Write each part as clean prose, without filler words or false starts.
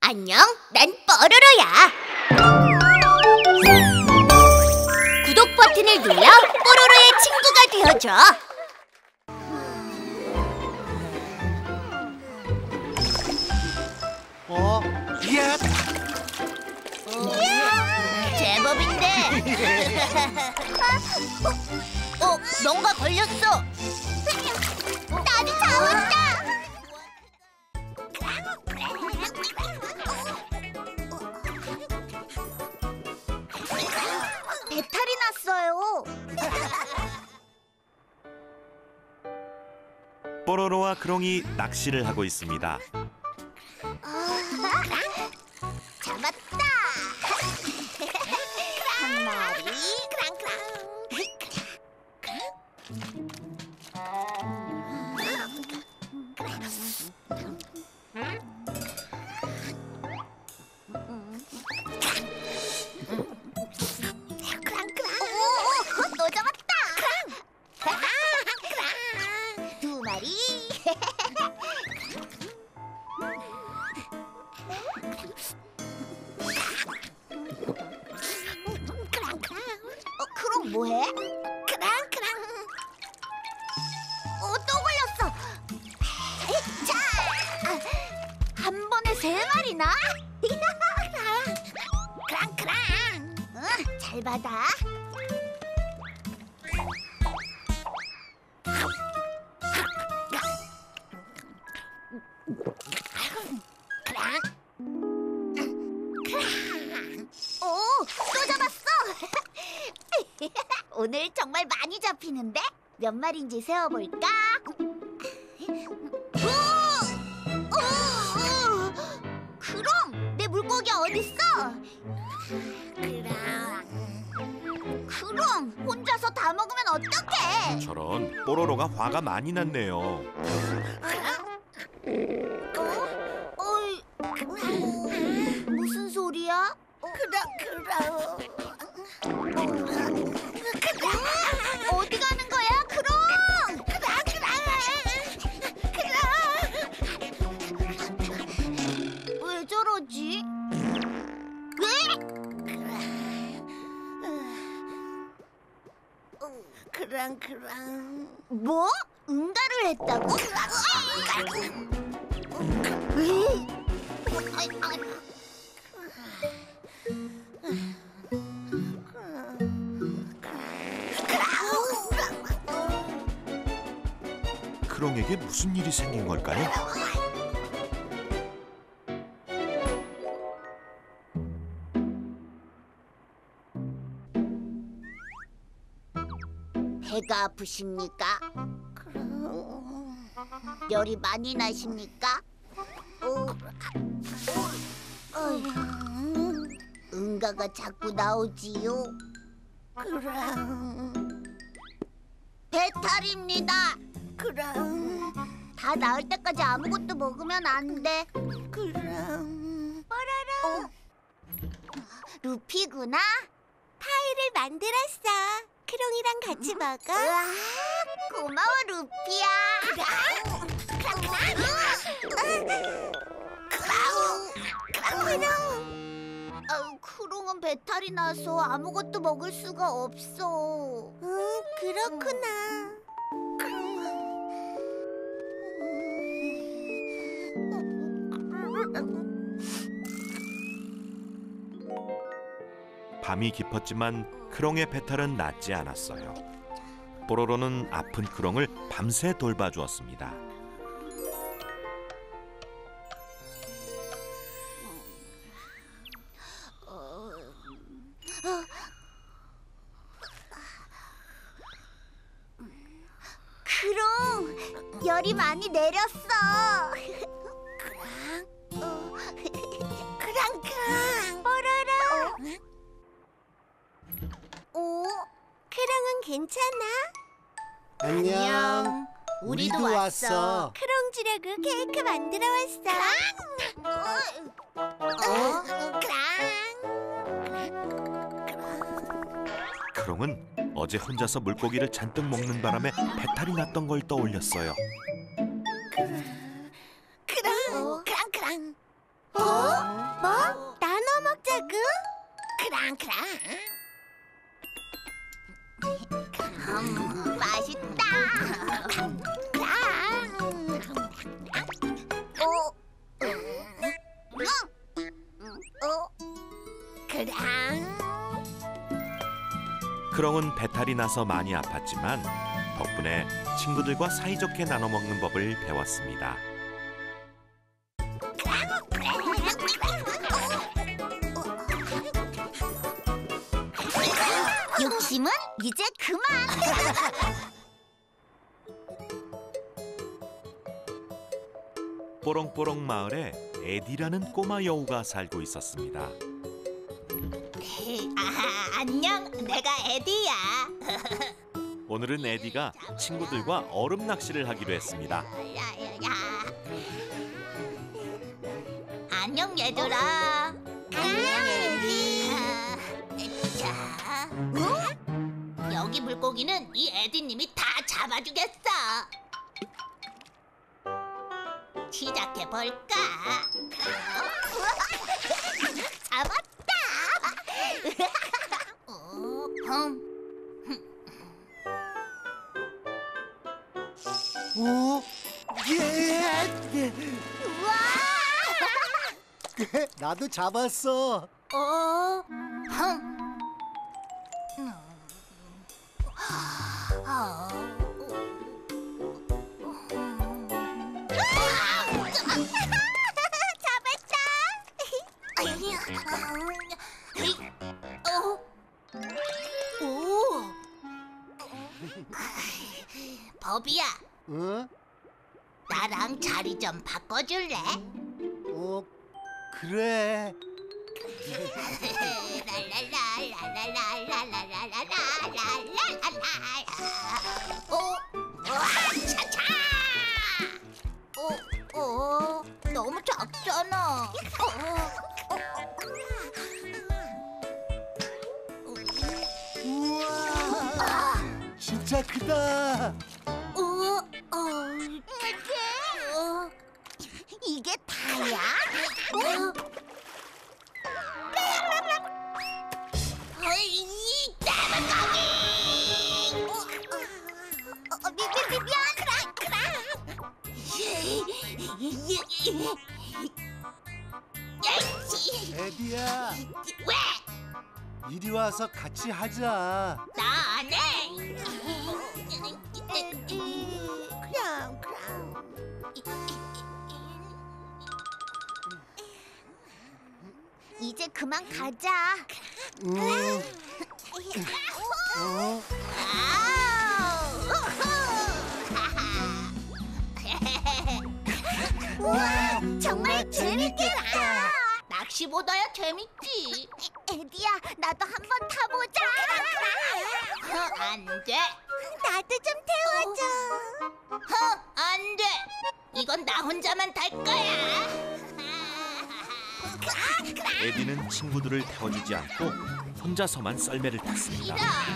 안녕, 난 뽀로로야. 구독 버튼을 눌러 뽀로로의 친구가 되어줘. 야! 제법인데. 뭔가 걸렸어. 나도 잡았다. 배탈이 났어요. 뽀로로와 크롱이 낚시를 하고 있습니다. 잡았다. 한 마리. 또 잡았다. 두 마리. 크롱 뭐해? 또 걸렸어. 자, 한 번에 세 마리나? 잘 받아. 또 잡았어. 오늘 정말 많이 잡히는데? 몇 마리인지 세어볼까? 그럼 내 물고기 어딨어? 그럼 혼자서 다 먹으면 어떡해? 저런, 뽀로로가 화가 많이 났네요. 무슨 소리야? 어디 가는 거야, 크롱? 왜 저러지? 뭐? 응가를 했다고? 크롱에게 무슨 일이 생긴 걸까요? 배가 아프십니까? 열이 많이 나십니까? 응가가 자꾸 나오지요. 배탈입니다. 다 나을 때까지 아무것도 먹으면 안 돼. 뽀로로. 루피구나. 파이를 만들었어. 크롱이랑 같이 먹어. 우와, 고마워 루피야. 크롱은 배탈이 나서 아무것도 먹을 수가 없어. 그렇구나. 밤이 깊었지만 크롱의 배탈은 낫지 않았어요. 뽀로로는 아픈 크롱을 밤새 돌봐주었습니다. 크롱, 열이 많이 내렸어. 뽀로로. 크롱은 괜찮아? 안녕. 우리도 왔어. 크롱 주려고 케이크 만들어 왔어. 크롱은 어제 혼자서 물고기를 잔뜩 먹는 바람에 배탈이 났던 걸 떠올렸어요. 크롱. 어? 맛있다. 크롱은 배탈이 나서 많이 아팠지만 덕분에 친구들과 사이좋게 나눠 먹는 법을 배웠습니다. 욕심은 이제 그만. 뽀롱뽀롱 마을에 에디라는 꼬마 여우가 살고 있었습니다. 안녕, 내가 에디야. 오늘은 에디가 친구들과 얼음 낚시를 하기로 했습니다. 안녕 얘들아. 안녕 에디. 자, 여기 물고기는 이 에디님이 다 잡아주겠어. 시작해 볼까? 잡았다. 오, 예! 우와. 나도 잡았어. 버비야, 응? 나랑 자리 좀 바꿔줄래? 그래. 너무 작잖아. 우와, 진짜 크다. 이게 다야? 이 작은 거기! 에디야, 왜? 이리 와서 같이 하자. 나 안 해! 이제 그만 가자. 우와, 정말 재밌겠다. 낚시보다야 재밌지. 에디야, 나도 한번 타보자. 안 돼. 나도 좀 태워줘. 안 돼. 이건 나 혼자만 탈 거야. 에디는 친구들을 태워주지 않고 혼자서만 썰매를 탔습니다.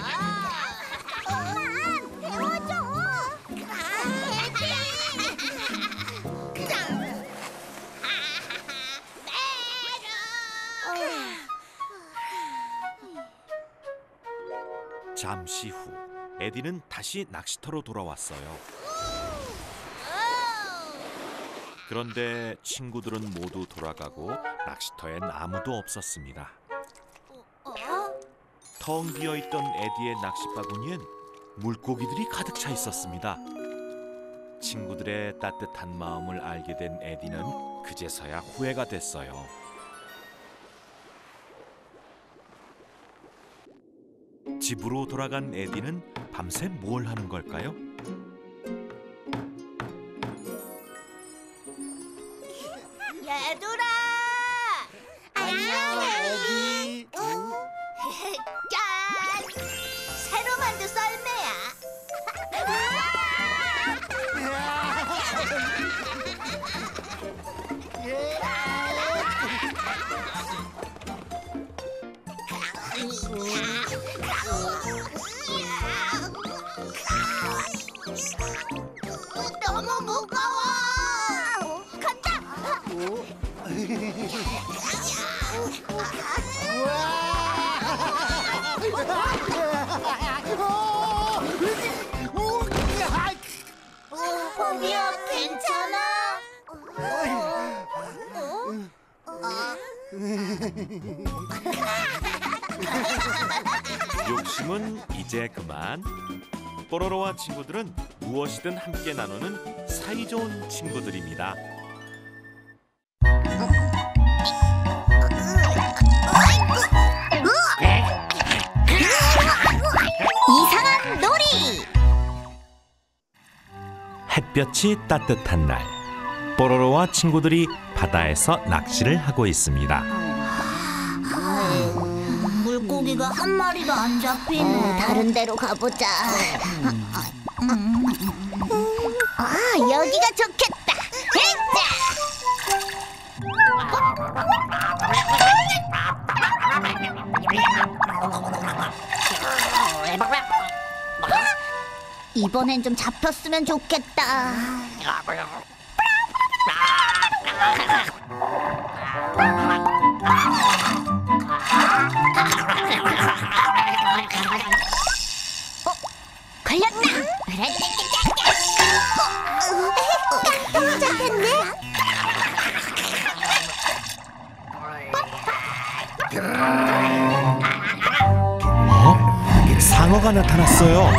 잠시 후 에디는 다시 낚시터로 돌아왔어요. 그런데 친구들은 모두 돌아가고 낚시터엔 아무도 없었습니다. 텅 비어있던 에디의 낚싯바구니엔 물고기들이 가득 차 있었습니다. 친구들의 따뜻한 마음을 알게 된 에디는 그제서야 후회가 됐어요. 집으로 돌아간 에디는 밤새 뭘 하는 걸까요? 얘들아! 안녕, 에디. 짠! 새로 만든 썰매야. 에디야, 괜찮아? 욕심은 이제 그만. 뽀로로와 친구들은 무엇이든 함께 나누는 사이좋은 친구들입니다. 이상한 놀이! 햇볕이 따뜻한 날, 뽀로로와 친구들이 바다에서 낚시를 하고 있습니다. 물고기가 한 마리도 안 잡히네. 다른 데로 가보자. 여기가 좋겠다. 이번엔 좀 잡혔으면 좋겠다. 걸렸다. 잡혔네. 상어가 나타났어요.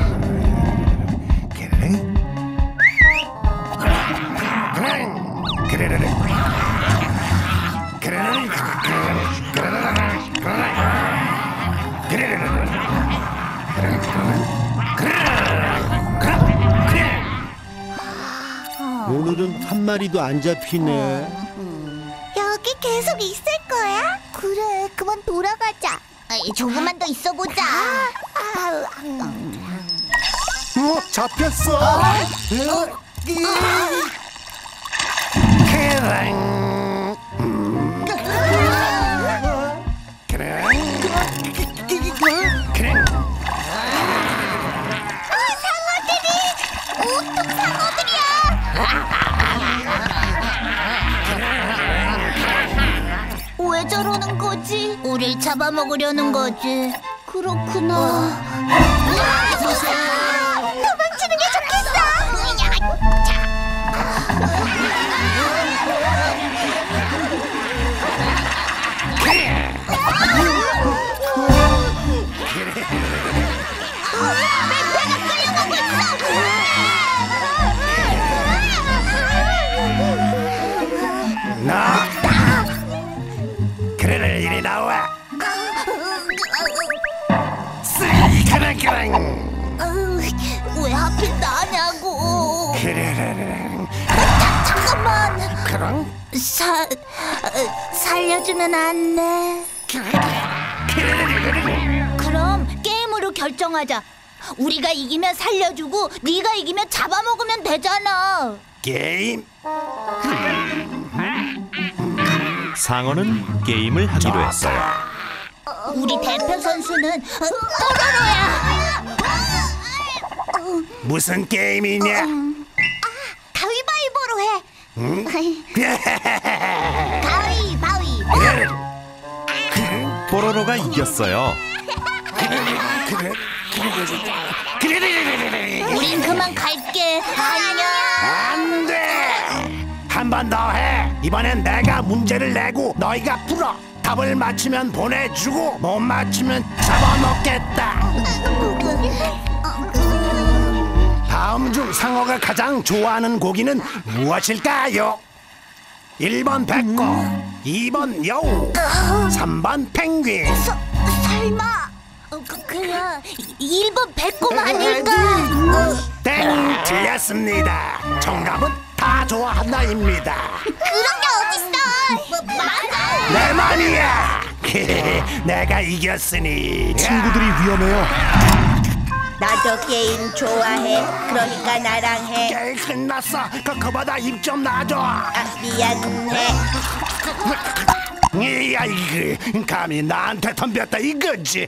오늘은 한 마리도 안 잡히네. 여기 계속 있을 거야? 그래, 그만 돌아가자. 조금만 더 있어보자. 잡혔어. 왜 저러는 거지? 우릴 잡아먹으려는 거지. 그렇구나. 도망치는 게 좋겠어. 나. 그래 이리 나와. 왜 하필 나냐고. 잠깐만. 그럼 살려주면 안 돼? 그럼 게임으로 결정하자. 우리가 이기면 살려주고 네가 이기면 잡아먹으면 되잖아. 게임. 상어는 게임을 하기로 했어요. 우리 대표 선수는 뽀로로야. 무슨 게임이냐? 가위바위보로 해. 가위바위보. 뽀로로가 이겼어요. 우린 그만 갈게. 안녕. 안 돼! 한 번 더 해! 이번엔 내가 문제를 내고 너희가 풀어! 답을 맞히면 보내주고 못 맞히면 잡아먹겠다! 다음 중 상어가 가장 좋아하는 고기는 무엇일까요? 1번 백고, 2번 여우, 3번 펭귄. 설마 그냥 1번 배꼽 아닐까? 땡! 틀렸습니다. 정답은 다 좋아한다입니다. 그런 게 어딨어? 맞아. 내 말이야. 내가 이겼으니 친구들이 위험해요. 나도 게임 좋아해. 그러니까 나랑 해. 게임 끝났어. 그거보다 입 좀 놔줘. 미안해. 야, 이거 감히 나한테 덤볐다 이거지.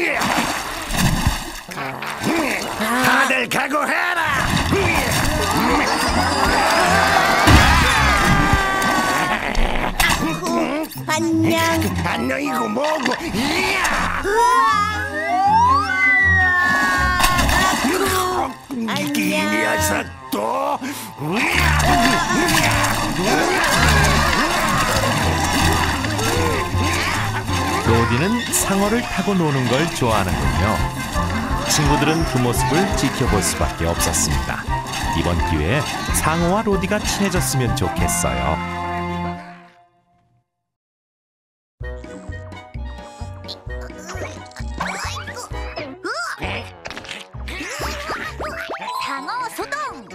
다들 각오해라. 안녕. 안녕이고 뭐고. 이 녀석들. 또 로디는 상어를 타고 노는 걸 좋아하는군요. 친구들은 그 모습을 지켜볼 수밖에 없었습니다. 이번 기회에 상어와 로디가 친해졌으면 좋겠어요. 상어 소동.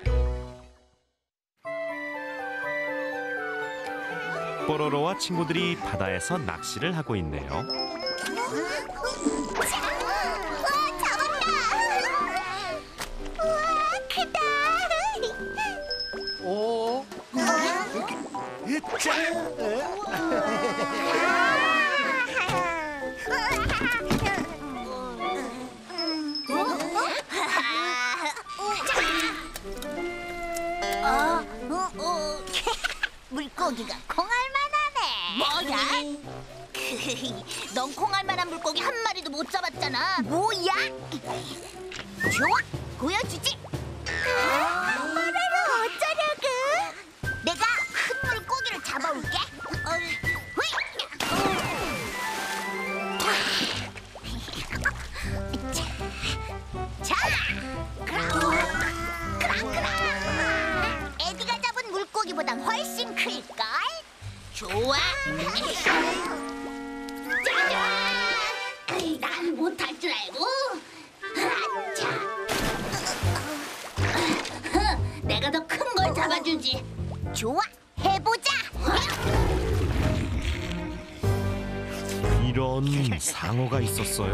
뽀로로와 친구들이 바다에서 낚시를 하고 있네요. 우와, 잡았다. 우와, 크다. 물고기가 콩알만하네. 뭐야? 넌 콩알만한 물고기 한 마리도 못 잡았잖아. 뭐야? 좋아, 보여주지. 어쩌려고? 내가 큰 물고기를 잡아올게. 자, 에디가 잡은 물고기보단 훨씬 클걸? 좋아. 짜잔! 난 못할 줄 알고. 내가 더 큰 걸 잡아주지. 좋아, 해보자. 이런 상어가 있었어요.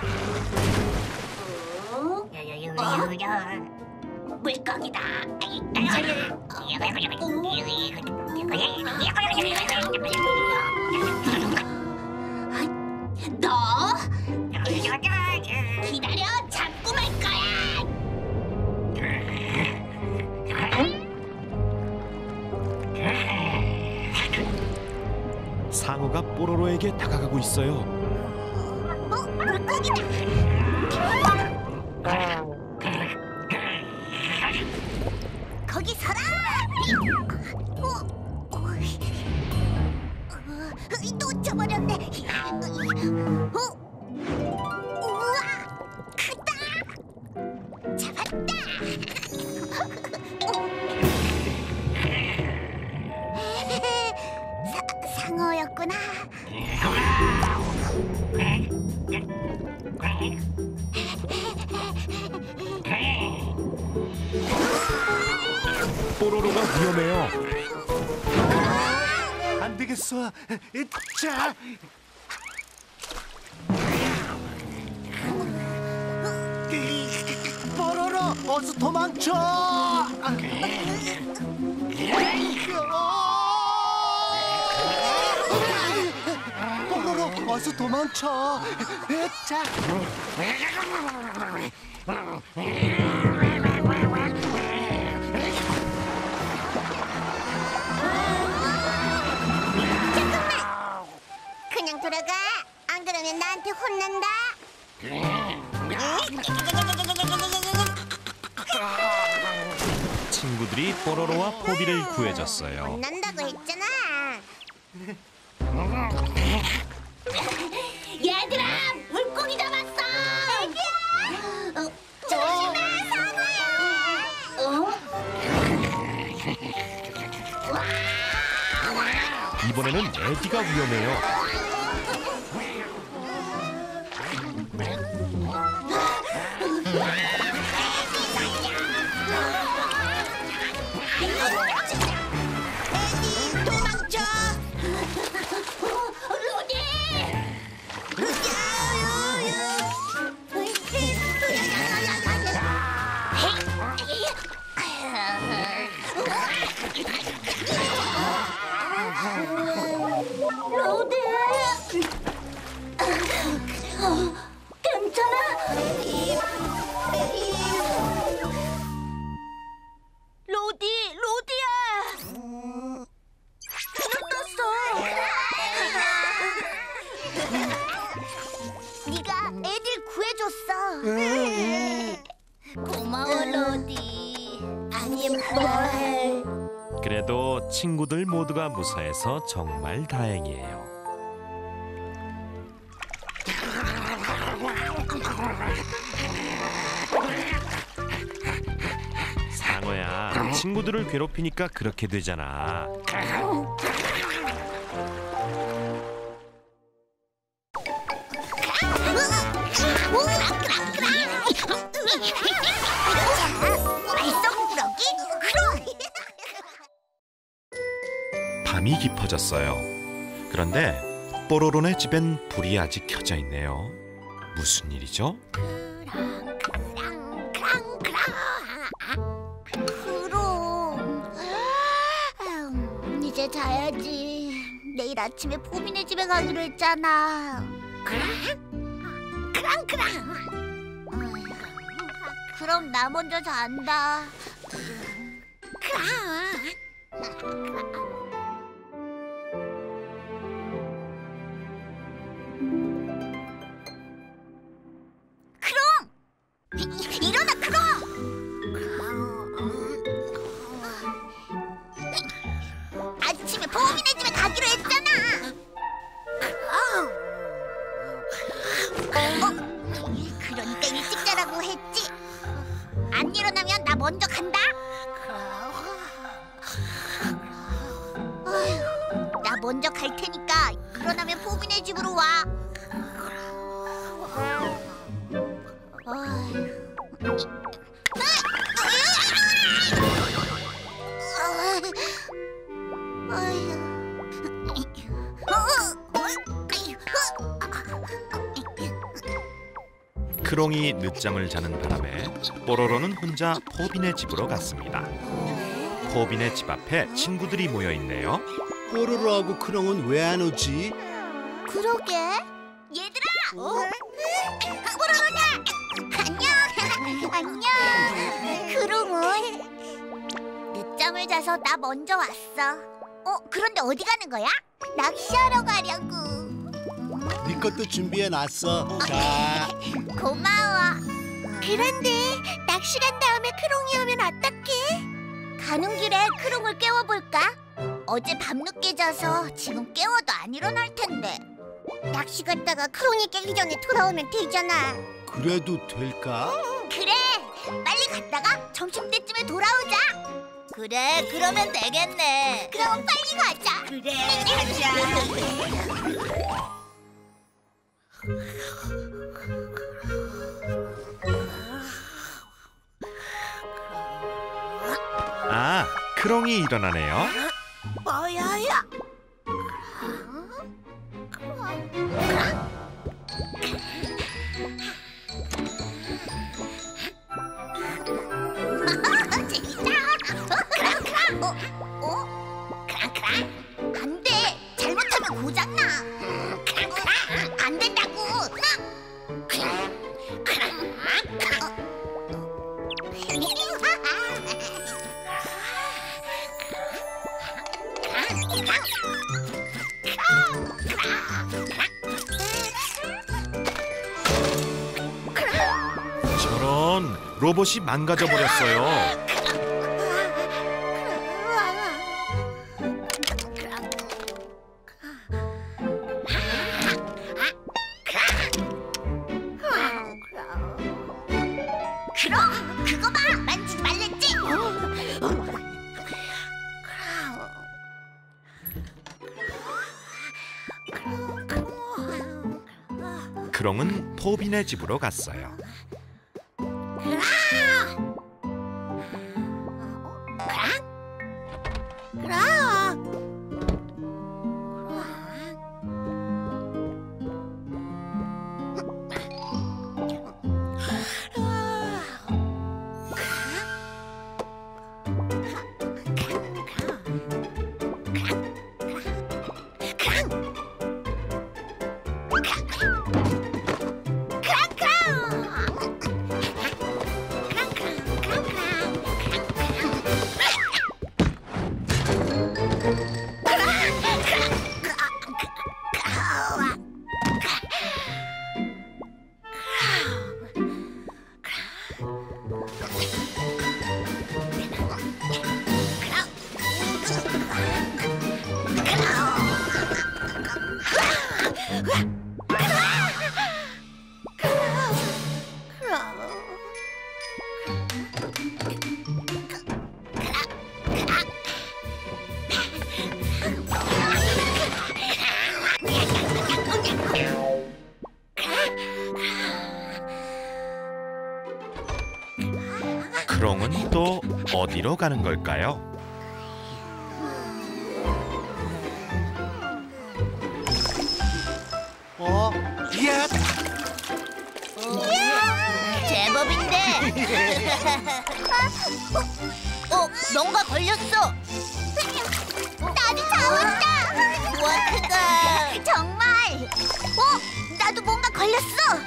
물고기다. 너 기다려, 잡고 말 거야. 상어가 뽀로로에게 다가가고 있어요. 물고기다. 거기 서라. 놓쳐버렸네. 우와, 크다. 잡았다. 상어였구나. 뽀로로가 위험해요. 안 되겠어. 자, 뽀로로 어서 도망쳐. 뽀로로 어서 도망쳐. 자. 그냥 돌아가. 안 그러면 나한테 혼난다. 친구들이 뽀로로와 포비를 구해줬어요. 혼난다고 했잖아. 얘들아, 물고기 잡았어. 애기야. 조심해, 상어야. 이번에는 에디가 위험해요. 도망쳐. 로디. 로디. 괜찮아? 로디, 로디야. 눈 떴어. 네가 애들 구해줬어. 고마워, 로디. 아니야, 친구들 모두가 무사해서 정말 다행이에요. 상어야, 친구들을 괴롭히니까 그렇게 되잖아. 말썽꾸러기 크롱. 밤이 깊어졌어요. 그런데 뽀로로네 집엔 불이 아직 켜져 있네요. 무슨 일이죠? 크롱. 이제 자야지. 내일 아침에 포비네 집에 가기로 했잖아. 크랑. 그럼 나 먼저 잔다. 크롱! 일어나, 크롱! 아침에 포비네 집에 가기로 했잖아. 그러니까 일찍 자라고 했지. 안 일어나면 나 먼저 간다. 어휴, 나 먼저 갈 테니까 일어나면 포비네 집으로 와. 크롱이 늦잠을 자는 바람에 뽀로로는 혼자 포비네 집으로 갔습니다. 포비네 집 앞에 친구들이 모여 있네요. 뽀로로하고 크롱은 왜 안 오지? 그러게. 얘들아! 뽀로로냐! 안녕! 크롱은? 늦잠을 자서 나 먼저 왔어. 그런데 어디 가는 거야? 낚시하러 가려고. 네 것도 준비해놨어. 자, 고마워. 그런데 낚시 간 다음에 크롱이 오면 어떡해? 가는 길에 크롱을 깨워볼까? 어제 밤늦게 자서 지금 깨워도 안 일어날 텐데. 낚시 갔다가 크롱이 깨기 전에 돌아오면 되잖아. 그래도 될까? 그래, 빨리 갔다가 점심때쯤에 돌아오자. 그래, 그러면 되겠네. 그럼 빨리 가자. 그래, 가자. 아, 크롱이 일어나네요. 뭐야야? 크랑크랑. 안 돼. 잘못하면 고장나. 크랑크랑. 안 된다고. 저런, 로봇이 망가져 버렸어요. 그럼 그거 봐. 만지지 말랬지? 크롱은 포비네 집으로 갔어요. 크롱은 또 어디로 가는 걸까요? 야, 제법인데. 뭔가 걸렸어. 나도 잡았다. 우와, 크다. 정말. 나도 뭔가 걸렸어.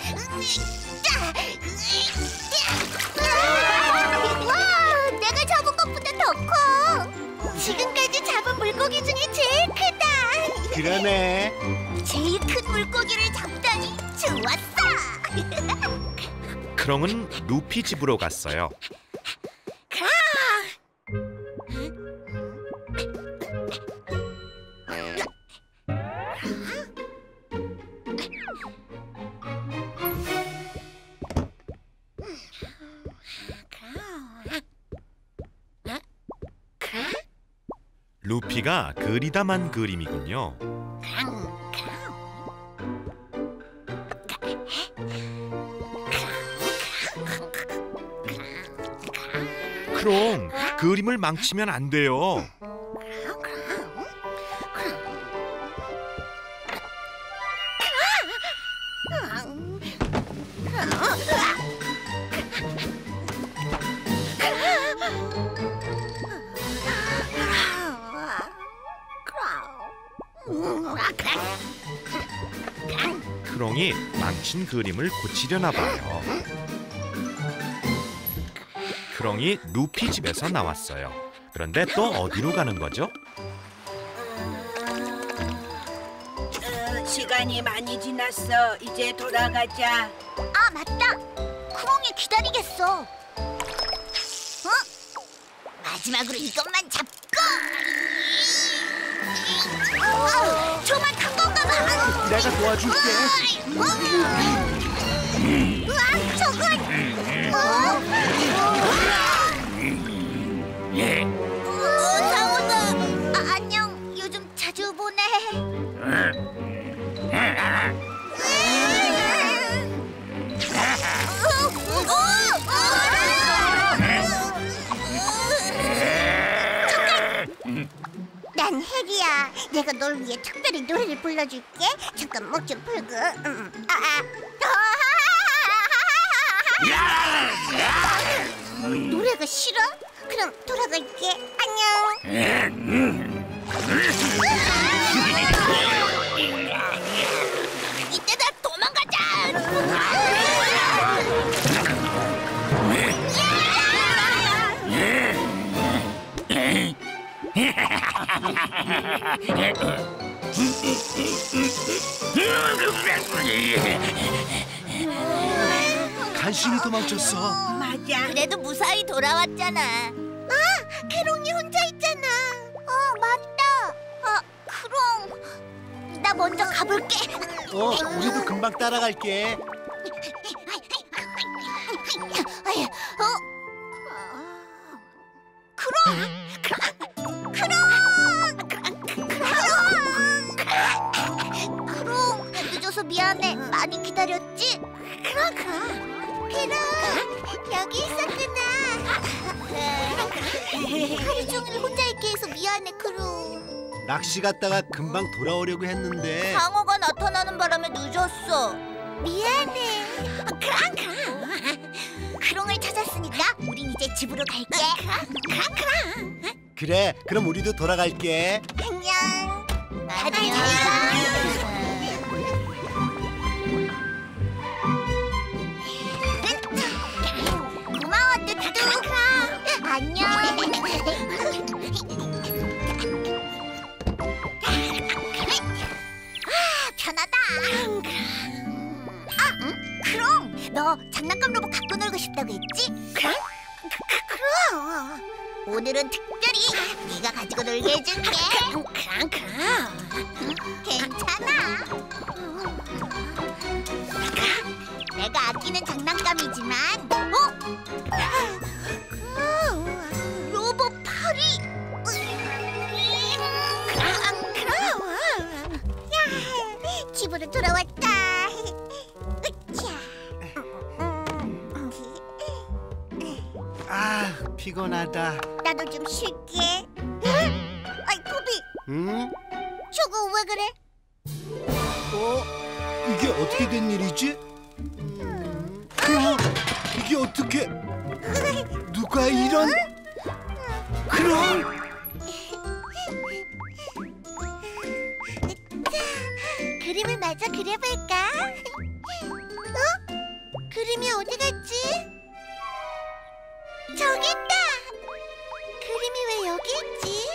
와, 내가 잡은 것보다 더 커. 지금까지 잡은 물고기 중에 제일 크다. 그러네. 제일 큰 물고기를 잡다니 좋았어. 크롱은 루피 집으로 갔어요. 루피가 그리다만 그림이군요. 크롱, 그림을 망치면 안 돼요. 크롱이 망친 그림을 고치려나 봐요. 크롱이 루피 집에서 나왔어요. 그런데 또 어디로 가는 거죠? 시간이 많이 지났어. 이제 돌아가자. 아, 맞다. 크롱이 기다리겠어. 마지막으로 이것만 잡고. 정말 큰 건가 봐. 내가 도와줄게. 저건. 상훈아. 안녕. 요즘 자주 보내. 난 해리야. 내가 널 위해 특별히 노래를 불러줄게. 잠깐 목 좀 풀고. 노래가 싫어? 그럼 돌아갈게. 안녕. 이때다 도망가자. 간신히 도망쳤어. 맞아. 그래도 무사히 돌아왔잖아. 아, 크롱이 혼자 있잖아. 맞다. 크롱. 나 먼저 가볼게. 우리도 금방 따라갈게. 크롱, 늦어서 미안해. 많이 기다렸지? 크롱, 여기 있었구나. 하루 종일 혼자 있게 해서 미안해, 크롱. 낚시 갔다가 금방 돌아오려고 했는데. 상어가 나타나는 바람에 늦었어. 미안해. 크롱을 찾았으니까 우린 이제 집으로 갈게. 그래, 그럼 우리도 돌아갈게. 안녕. 안녕. 고마워, 뚜뚜. 안녕. 편하다. 크롱, 너 장난감 로봇 갖고 놀고 싶다고 했지? 크롱. 오늘은 특별히 네가 가지고 놀게 해줄게. 괜찮아. 아끼는 장난감이지만 로봇 파리. 집으로 돌아왔다. 아, 피곤하다. 나도 좀 쉴게. 아이, 포비, 응? 저거 왜 그래? 이게 어떻게 된 일이지? 이게 어떻게? 누가 이런? 그럼 그림을 마저 그려볼까? 그림이 어디 갔지? 저기 있다! 그림이 왜 여기 있지?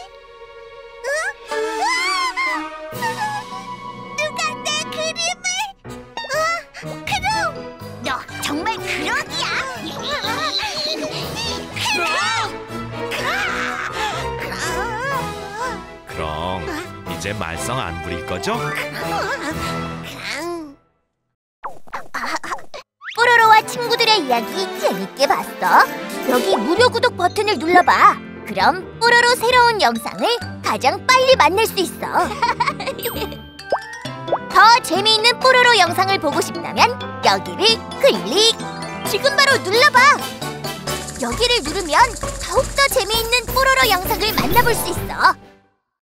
누가 내 그림을? 크롱! 너 정말 크롱이야? 그럼 이제 말썽 안 부릴 거죠? 뽀로로와 친구들의 이야기 재밌게 봤어? 여기 무료 구독 버튼을 눌러봐. 그럼 뽀로로 새로운 영상을 가장 빨리 만날 수 있어. 더 재미있는 뽀로로 영상을 보고 싶다면 여기를 클릭! 지금 바로 눌러봐. 여기를 누르면 더욱더 재미있는 뽀로로 영상을 만나볼 수 있어.